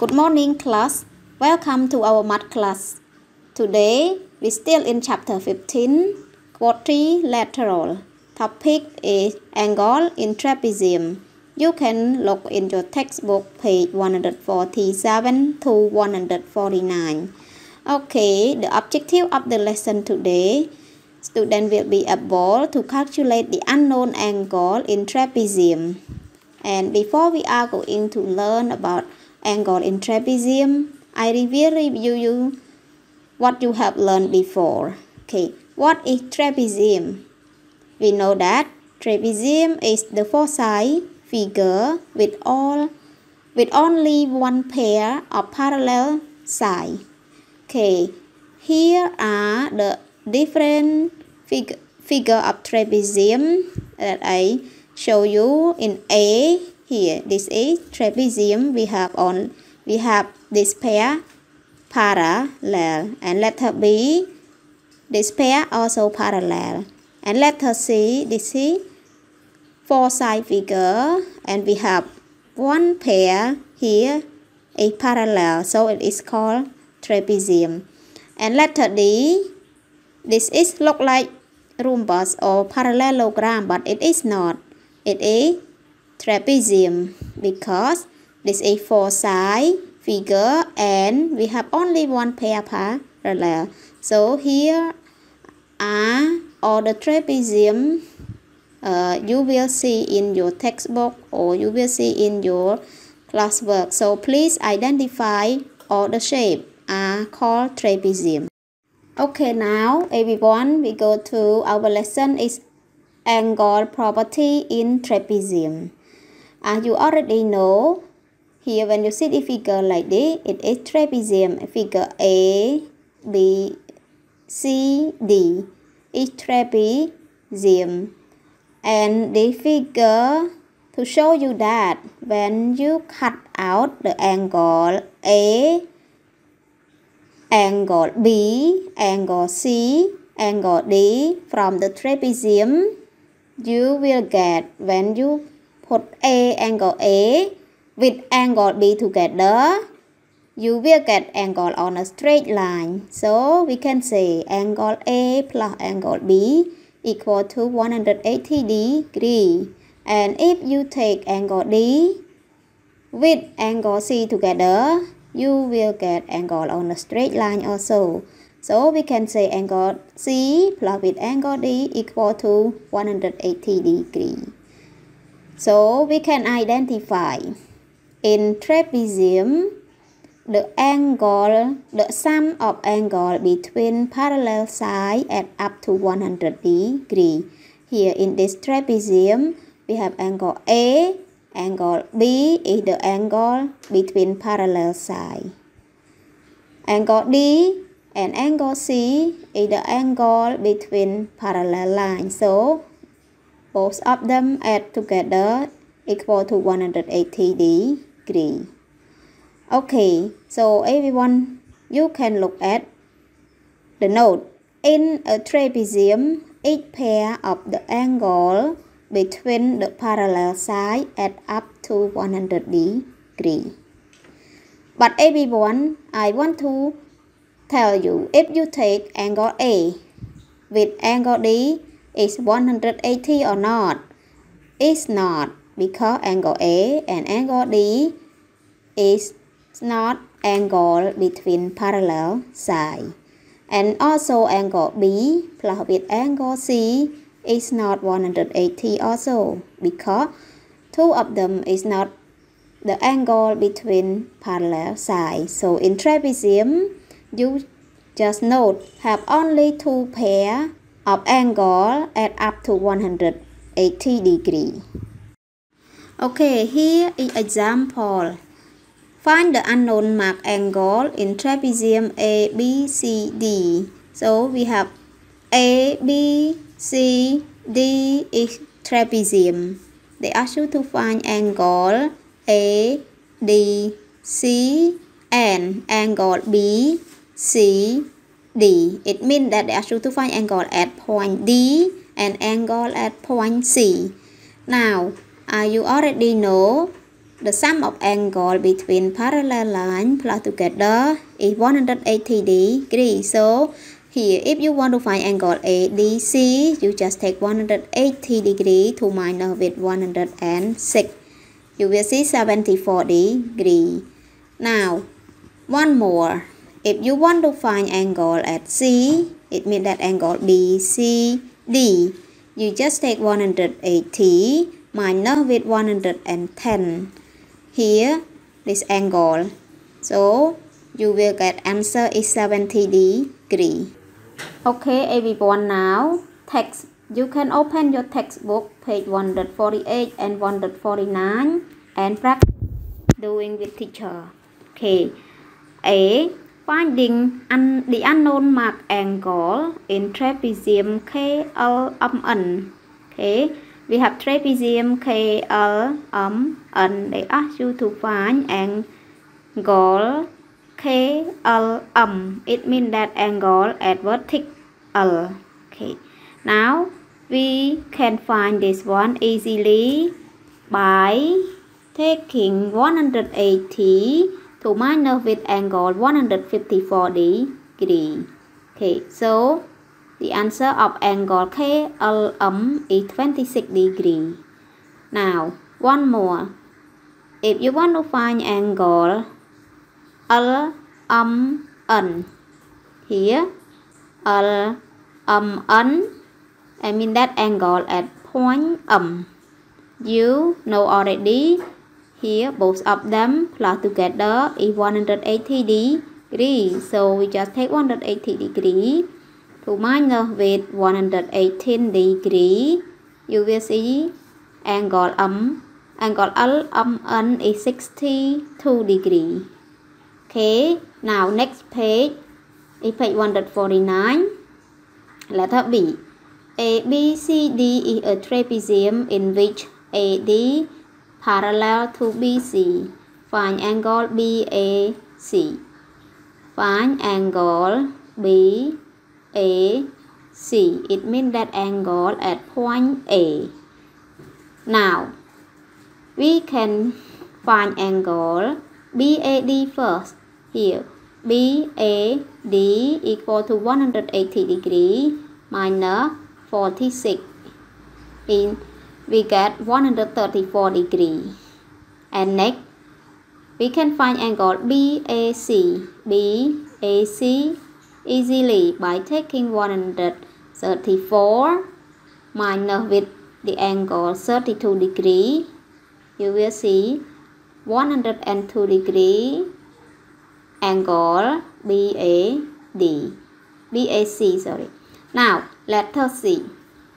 Good morning, class. Welcome to our math class. Today, we still in chapter 15, quadrilateral. Topic is angle in trapezium. You can look in your textbook page 147 to 149. Okay, the objective of the lesson today, student will be able to calculate the unknown angle in trapezium. And before we are going to learn about angle in trapezium, I will review you what you have learned before. Okay, what is trapezium? We know that trapezium is the four-side figure with only one pair of parallel sides. Okay, here are the different figure of trapezium that I show you in A. Here, this is trapezium. We have this pair parallel, and letter B, this pair also parallel, and letter C, this is four-side figure, and we have one pair here is parallel, so it is called trapezium. And letter D, this is look like rhombus or parallelogram, but it is not. It is trapezium because this is four-side figure and we have only one pair parallel. So here are all the trapezium you will see in your textbook or you will see in your classwork. So please identify all the shapes are called trapezium. Okay, now everyone, we go to our lesson is angle property in trapezium. As you already know, here when you see the figure like this, it is trapezium. Figure A, B, C, D is trapezium. And the figure to show you that when you cut out the angle A, angle B, angle C, angle D from the trapezium, you will get when you put angle A with angle B together, you will get angle on a straight line. So we can say angle A plus angle B equal to 180 degree. And if you take angle D with angle C together, you will get angle on a straight line also. So we can say angle C plus with angle D equal to 180 degree. So we can identify in trapezium the sum of angle between parallel sides add up to 100 degree. Here in this trapezium, we have angle A, angle B is the angle between parallel sides. Angle D and angle C is the angle between parallel lines. So both of them add together equal to 180 degree. Okay, so everyone, you can look at the note. In a trapezium, each pair of the angle between the parallel sides add up to 100 degree. But everyone, I want to tell you, if you take angle A with angle D, is 180 or not? It's not, because angle A and angle D is not angle between parallel sides. And also angle B plus with angle C is not 180 also, because two of them is not the angle between parallel sides. So in trapezium, you just note have only two pair of angle add up to 180 degree. Okay, here is example. Find the unknown mark angle in trapezium A, B, C, D. So we have A, B, C, D is trapezium. They ask you to find angle A, D, C and angle B, C, D. It means that they ask you to find angle at point D and angle at point C. Now, you already know the sum of angle between parallel lines plus together is 180 degrees. So here, if you want to find angle ADC, you just take 180 degrees to minus with 106. You will see 74 degrees. Now, one more. If you want to find angle at C, it means that angle BCD. You just take 180 minus with 110. Here, this angle. So, you will get answer is 70 degrees. Okay, everyone, now text. You can open your textbook page 148 and 149 and practice doing with teacher. Okay. A. Finding the unknown mark angle in trapezium KLMN. Okay. We have trapezium KLMN. They ask you to find angle KLM. It means that angle at vertical. Okay. Now we can find this one easily by taking 180 to minus with angle 154 degrees. Okay, so the answer of angle KLM is 26 degrees. Now, one more. If you want to find angle LMN, here LMN, I mean that angle at point M. You know already, here both of them plus together is 180 degrees. So we just take 180 degrees to minus with 118 degrees. You will see angle LMN is 62 degrees. Okay, now next page is page 149. Letter B. ABCD is a trapezium in which AD parallel to BC. Find angle BAC. Find angle BAC. It means that angle at point A. Now, we can find angle BAD first. Here, BAD equal to 180 degrees minus 46. We get 134 degrees. And next, we can find angle BAC. BAC easily by taking 134 minus with the angle 32 degrees. You will see 102 degree angle BAC, sorry. Now, letter C.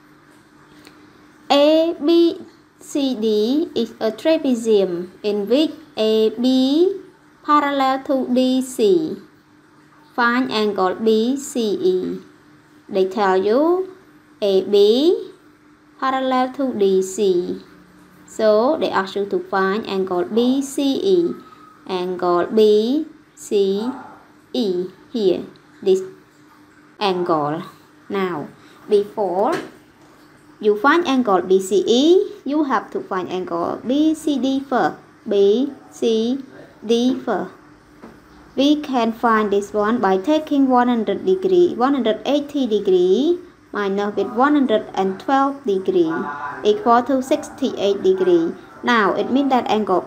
ABCD is a trapezium in which AB parallel to DC. Find angle BCE. They tell you AB parallel to DC. So they ask you to find angle BCE. Angle BCE here. This angle. Now, before you find angle BCE, you have to find angle BCD first. BCD first. We can find this one by taking 180 degree minus with 112 degree equal to 68 degree. Now it means that angle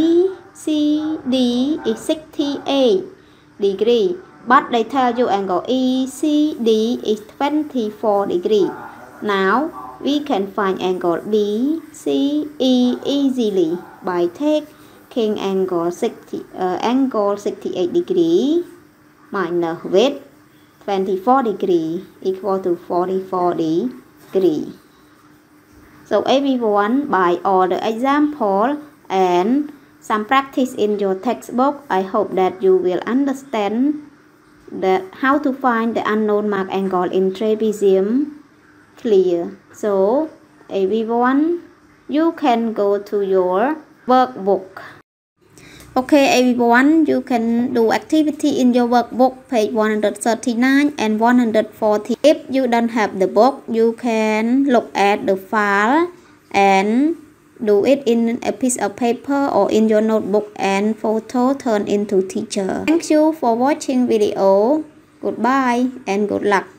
BCD is 68 degree. But they tell you angle ECD is 24 degree. Now we can find angle BCE easily by taking angle 68 degree minus with 24 degree equal to 44 degree. So everyone, by all the example and some practice in your textbook, I hope that you will understand that how to find the unknown mark angle in trapezium clear. So everyone, you can go to your workbook. Okay, everyone, you can do activity in your workbook page 139 and 140. If you don't have the book, you can look at the file and do it in a piece of paper or in your notebook and photo turn into teacher. Thank you for watching video. Goodbye and good luck.